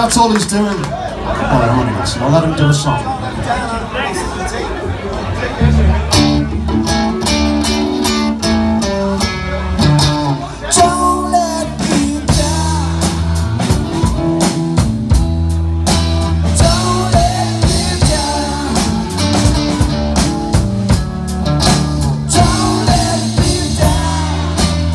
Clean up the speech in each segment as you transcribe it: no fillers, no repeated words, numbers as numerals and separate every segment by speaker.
Speaker 1: that's all he's doing. Well, anyways, I'll let him do a song.
Speaker 2: Don't let me down. Don't let me down. Don't let me down.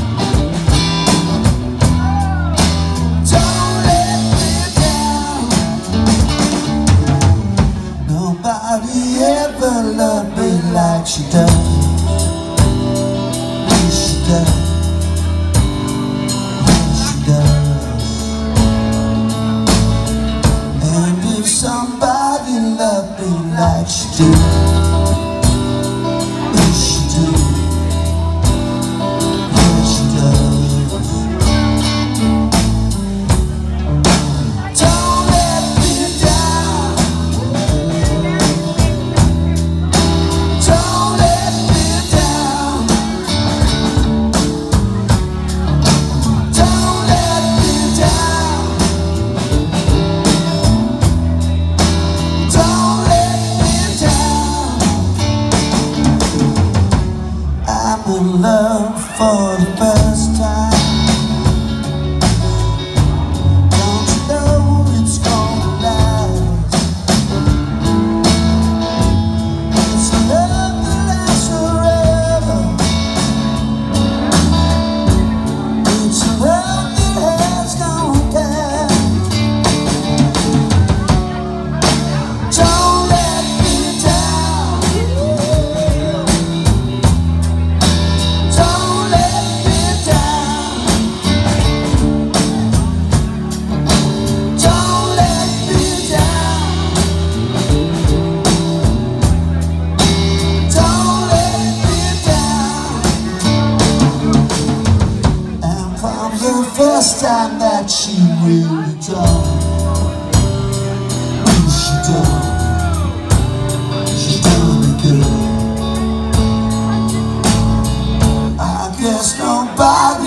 Speaker 2: Don't let me down. Nobody ever loved me like she does. She does. Somebody loved me like she do. Yes, she do. Yes, she does. Don't let me down. Don't let me down. Don't let me down. I'm in love for the first time. Don't you know it's gonna last? It's a love that lasts forever. It's a love that has no past. Don't let me down. Don't let me down. Don't let me down. Don't let me down. And from the first time that she really done, she done me good. I guess nobody